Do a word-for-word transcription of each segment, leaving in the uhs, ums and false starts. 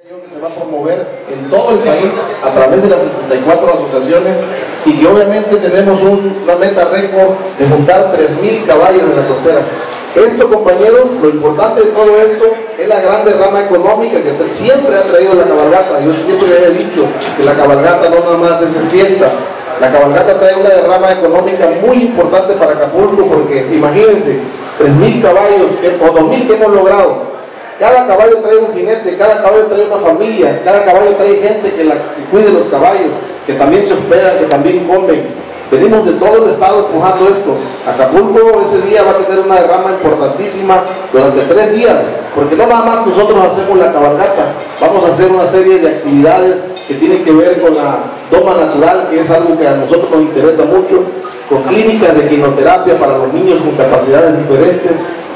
Que se va a promover en todo el país a través de las sesenta y cuatro asociaciones y que obviamente tenemos un, una meta récord de juntar tres mil caballos en la costera. Esto, compañeros, lo importante de todo esto es la gran derrama económica que siempre ha traído la cabalgata. Yo siempre les he dicho que la cabalgata no nada más es en fiesta. La cabalgata trae una derrama económica muy importante para Acapulco, porque imagínense, tres mil caballos o dos mil que hemos logrado. Cada caballo trae un jinete, cada caballo trae una familia, cada caballo trae gente que, la, que cuide los caballos, que también se hospedan, que también comen. Venimos de todo el estado empujando esto. Acapulco ese día va a tener una derrama importantísima durante tres días, porque no nada más nosotros hacemos la cabalgata, vamos a hacer una serie de actividades que tienen que ver con la doma natural, que es algo que a nosotros nos interesa mucho, con clínicas de quinoterapia para los niños con capacidades diferentes,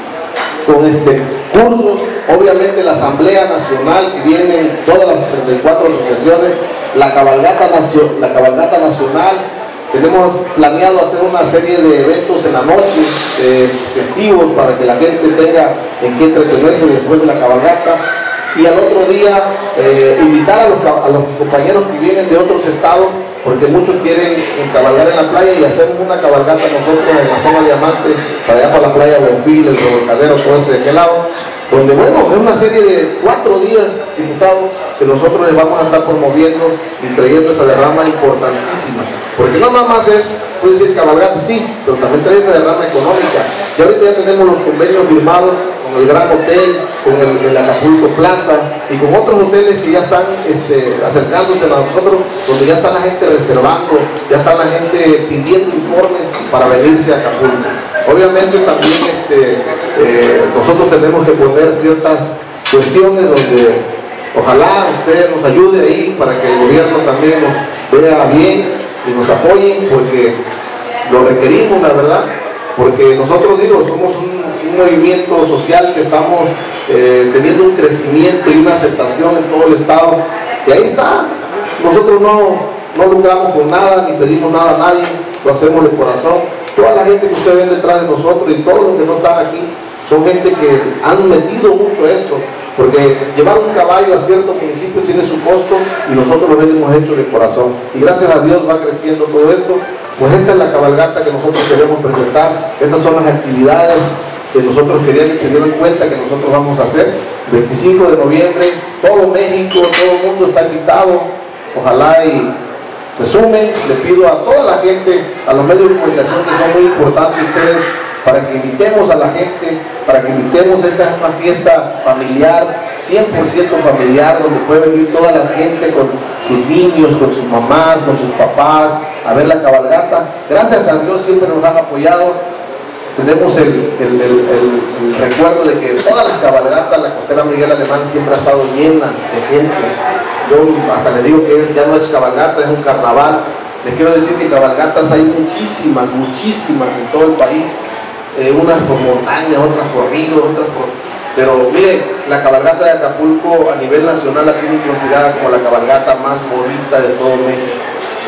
con este cursos, obviamente la Asamblea Nacional, que vienen todas las sesenta y cuatro asociaciones, la cabalgata, la cabalgata nacional. Tenemos planeado hacer una serie de eventos en la noche, eh, festivos, para que la gente tenga en qué entretenerse después de la cabalgata. Y al otro día eh, invitar a los, a los compañeros que vienen de otros estados, porque muchos quieren cabalgar en la playa, y hacemos una cabalgata nosotros en la zona Diamante, para allá para la playa Bonfil, el Revolcadero, todo ese de aquel lado, donde bueno, es una serie de cuatro días, diputados, que nosotros les vamos a estar promoviendo y trayendo esa derrama importantísima, porque no nada más es, puede decir cabalgata, sí, pero también trae esa derrama económica. Y ahorita ya tenemos los convenios firmados con el Gran Hotel, con el, el Acapulco Plaza y con otros hoteles que ya están este, acercándose a nosotros, donde ya está la gente reservando, ya está la gente pidiendo informes para venirse a Acapulco. Obviamente también este, eh, nosotros tenemos que poner ciertas cuestiones donde ojalá usted nos ayude ahí para que el gobierno también nos vea bien y nos apoyen, porque lo requerimos, la verdad, porque nosotros, digo, somos un, un movimiento social que estamos eh, teniendo un crecimiento y una aceptación en todo el estado, y ahí está. Nosotros no, no lucramos con nada, ni pedimos nada a nadie, lo hacemos de corazón. Toda la gente que usted ve detrás de nosotros y todos los que no están aquí son gente que han metido mucho esto, porque llevar un caballo a cierto municipio tiene su costo y nosotros lo hemos hecho de corazón, y gracias a Dios va creciendo todo esto. Pues esta es la cabalgata que nosotros queremos presentar, estas son las actividades que nosotros queríamos que se dieran cuenta que nosotros vamos a hacer. veinticinco de noviembre, todo México, todo el mundo está invitado, ojalá y se sumen. Le pido a toda la gente, a los medios de comunicación, que son muy importantes ustedes, para que invitemos a la gente, para que invitemos. Esta es una fiesta familiar, cien por ciento familiar, donde puede venir toda la gente con sus niños, con sus mamás, con sus papás, a ver la cabalgata. Gracias a Dios siempre nos han apoyado. Tenemos el, el, el, el, el recuerdo de que todas las cabalgatas, la costera Miguel Alemán siempre ha estado llena de gente. Yo hasta les digo que ya no es cabalgata, es un carnaval. Les quiero decir que cabalgatas hay muchísimas, muchísimas en todo el país. Eh, unas por montaña, otras por ríos, otras por... Pero miren, la cabalgata de Acapulco a nivel nacional la tienen considerada como la cabalgata más bonita de todo México.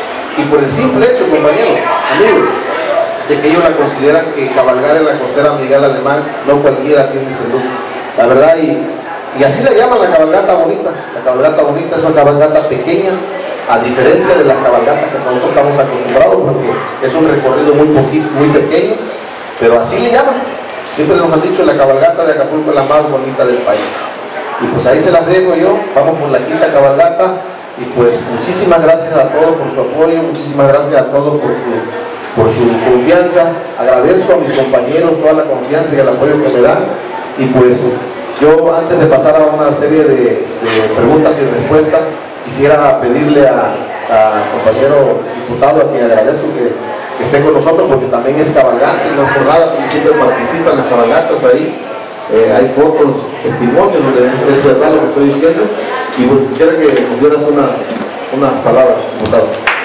Y por el simple hecho, compañeros, amigos, de que ellos la consideran que cabalgar en la costera Miguel Alemán, no cualquiera tiene ese lujo, la verdad. Y, y así le llaman la cabalgata bonita. La cabalgata bonita es una cabalgata pequeña, a diferencia de las cabalgatas que nosotros estamos acostumbrados, porque es un recorrido muy poquito, muy pequeño, pero así le llaman. Siempre nos han dicho, la cabalgata de Acapulco es la más bonita del país. Y pues ahí se las dejo yo. Vamos por la quinta cabalgata, y pues muchísimas gracias a todos por su apoyo, muchísimas gracias a todos por su, por su confianza. Agradezco a mis compañeros toda la confianza y el apoyo que me dan. Y pues yo, antes de pasar a una serie de, de preguntas y respuestas, quisiera pedirle a, a compañero diputado, a quien agradezco que, que esté con nosotros, porque también es cabalgante, no es por nada, siempre participa en las cabalgatas ahí. Eh, hay fotos, testimonios, donde es verdad lo que estoy diciendo. Y pues, quisiera que nos dieras una, unas palabras, diputado.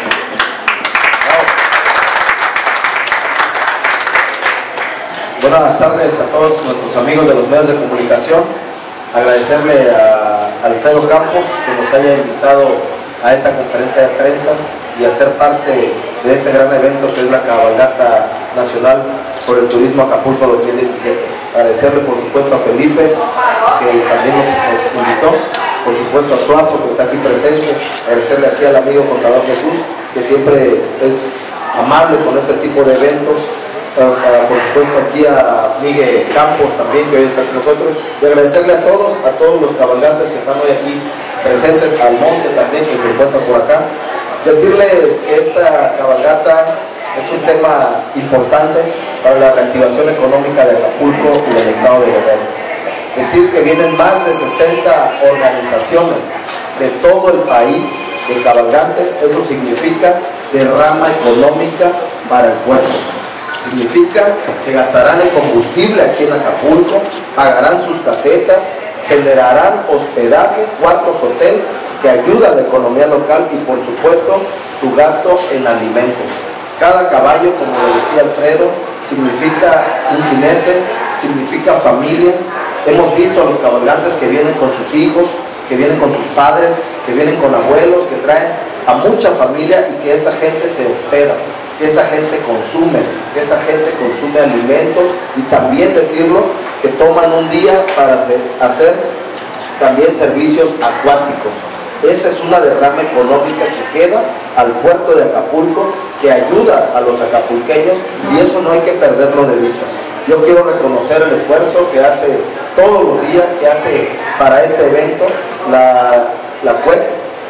Buenas tardes a todos nuestros amigos de los medios de comunicación. Agradecerle a Alfredo Campos que nos haya invitado a esta conferencia de prensa y a ser parte de este gran evento que es la Cabalgata Nacional por el Turismo Acapulco dos mil diecisiete. Agradecerle por supuesto a Felipe, que también nos, nos invitó, por supuesto a Suazo, que está aquí presente, agradecerle aquí al amigo contador Jesús, que siempre es amable con este tipo de eventos, uh, uh, por supuesto aquí a Miguel Campos también, que hoy está con nosotros, y agradecerle a todos, a todos los cabalgantes que están hoy aquí presentes, al monte también, que se encuentra por acá. Decirles que esta cabalgata es un tema importante para la reactivación económica de Acapulco y del estado de Guerrero. Decir que vienen más de sesenta organizaciones de todo el país de cabalgantes, eso significa derrama económica para el pueblo. Significa que gastarán en combustible aquí en Acapulco, pagarán sus casetas, generarán hospedaje, cuartos hotel, que ayuda a la economía local y por supuesto su gasto en alimentos. Cada caballo, como le decía Alfredo, significa un jinete, significa familia. Hemos visto a los cabalgantes que vienen con sus hijos, que vienen con sus padres, que vienen con abuelos, que traen a mucha familia y que esa gente se hospeda, que esa gente consume, que esa gente consume alimentos y también decirlo, que toman un día para hacer, hacer también servicios acuáticos. Esa es una derrama económica que queda al puerto de Acapulco, que ayuda a los acapulqueños y eso no hay que perderlo de vista. Yo quiero reconocer el esfuerzo que hace todos los días, que hace para este evento la, la C U E C,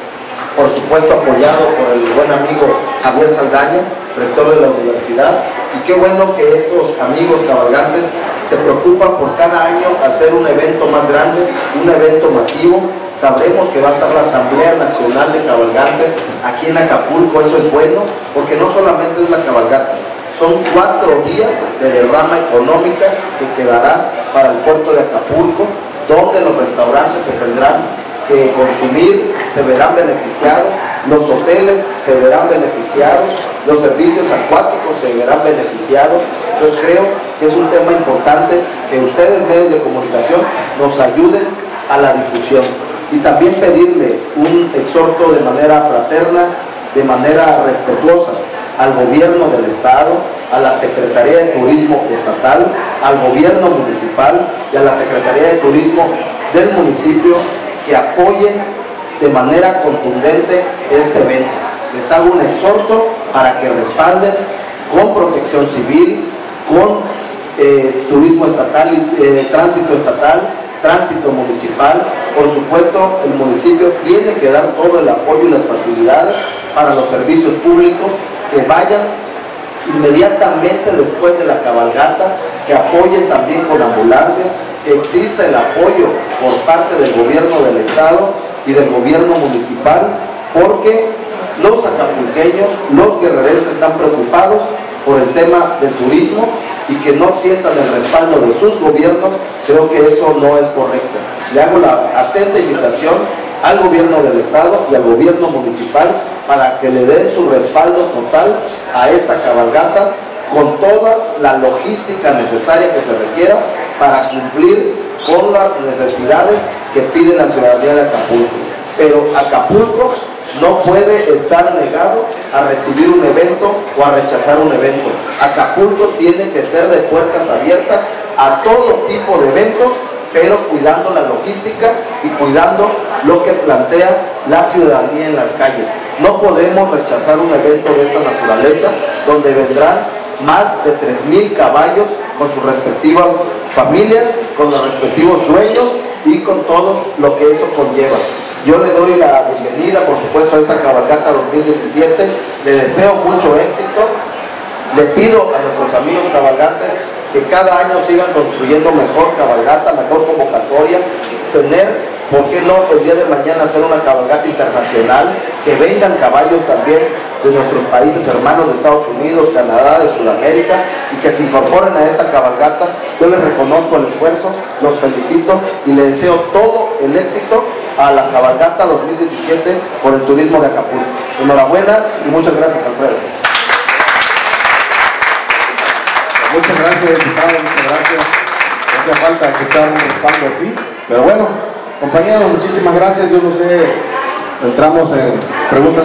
por supuesto apoyado por el buen amigo Javier Saldaña, rector de la universidad, y qué bueno que estos amigos cabalgantes se preocupan por cada año hacer un evento más grande, un evento masivo. Sabremos que va a estar la Asamblea Nacional de Cabalgantes aquí en Acapulco, eso es bueno, porque no solamente es la cabalgata, son cuatro días de derrama económica que quedará para el puerto de Acapulco, donde los restaurantes se tendrán que consumir, se verán beneficiados, los hoteles se verán beneficiados, los servicios acuáticos se verán beneficiados. Entonces creo que es un tema importante que ustedes, medios de comunicación, nos ayuden a la difusión. Y también pedirle un exhorto de manera fraterna, de manera respetuosa, al gobierno del estado, a la Secretaría de Turismo estatal, al gobierno municipal y a la Secretaría de Turismo del municipio, que apoyen de manera contundente este evento. Les hago un exhorto para que respalden con protección civil, con eh, turismo estatal, eh, tránsito estatal, tránsito municipal. Por supuesto, el municipio tiene que dar todo el apoyo y las facilidades para los servicios públicos, que vayan inmediatamente después de la cabalgata, que apoyen también con ambulancias, que exista el apoyo por parte del gobierno del estado y del gobierno municipal, porque los acapulqueños, los guerrerenses están preocupados por el tema del turismo y que no sientan el respaldo de sus gobiernos. Creo que eso no es correcto. Le hago la atenta invitación al gobierno del estado y al gobierno municipal para que le den su respaldo total a esta cabalgata, con toda la logística necesaria que se requiera para cumplir con las necesidades que pide la ciudadanía de Acapulco. Pero Acapulco no puede estar negado a recibir un evento o a rechazar un evento. Acapulco tiene que ser de puertas abiertas a todo tipo de eventos, pero cuidando la logística y cuidando lo que plantea la ciudadanía en las calles. No podemos rechazar un evento de esta naturaleza, donde vendrán más de tres mil caballos con sus respectivas familias, con los respectivos dueños y con todo lo que eso conlleva. Yo le doy la bienvenida, por supuesto, a esta cabalgata dos mil diecisiete, le deseo mucho éxito, le pido a nuestros amigos cabalgantes que cada año sigan construyendo mejor cabalgata, mejor convocatoria, tener, ¿por qué no el día de mañana hacer una cabalgata internacional? Que vengan caballos también de nuestros países hermanos de Estados Unidos, Canadá, de Sudamérica, y que se incorporen a esta cabalgata. Yo les reconozco el esfuerzo, los felicito y les deseo todo el éxito a la cabalgata dos mil diecisiete por el turismo de Acapulco. Enhorabuena y muchas gracias, Alfredo. Muchas gracias, diputado, muchas gracias. No hacía falta escuchar un respaldo así, pero bueno, compañeros, muchísimas gracias. Yo no sé, entramos en preguntas.